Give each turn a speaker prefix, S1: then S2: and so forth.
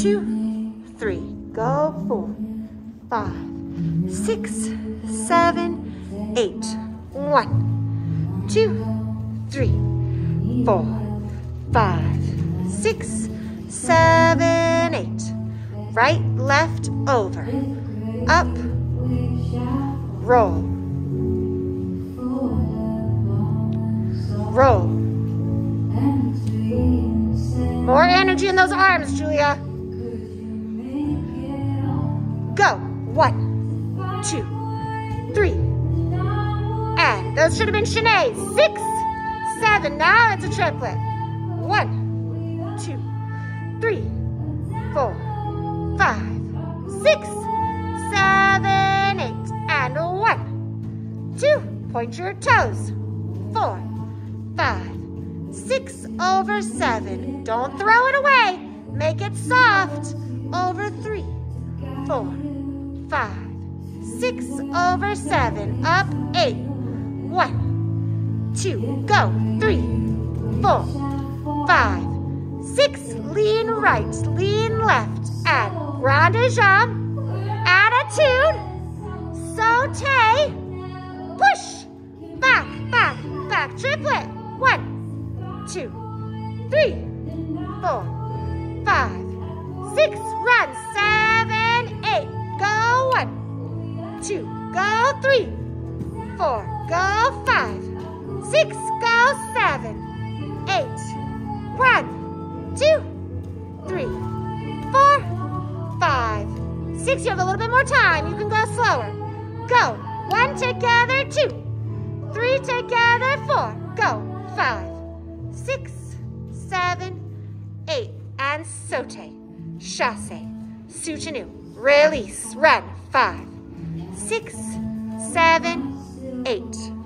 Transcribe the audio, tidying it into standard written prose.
S1: 2, 3. Go 4, 5, 6, 7, 8. 1, 2, 3, 4, 5, 6, 7, 8. Right, left, over. Up, roll. Roll. More energy in those arms, Julia. Go. 1, 2, 3. And those should have been Shanae's. 6, 7. Now it's a triplet. 1, 2, 3, 4, 5, 6, 7, 8. And 1, 2. Point your toes. 4, 5, 6 over 7. Don't throw it away. Make it soft. Over 3, 4, 5, 6 over 7. Up 8. 1, 2. Go. 3, 4, 5, 6. Lean right. Lean left. And grand jambe. Attitude. Saute. Push. Back, back, back. Triplet. 1, 2, 3, 4, 5, 6. Run. 7, 8. Go. 1, 2. Go. 3, 4. Go. 5, 6. Go. 7, 8. 1, 2, 3, 4, 5, 6. You have a little bit more time. You can go slower. Go. 1 together. 2, 3 together. 4. Go. 5, 6, 7, 8. And saute. Chasse. Soutenu. Release. Run. 5, 6, 7, 8.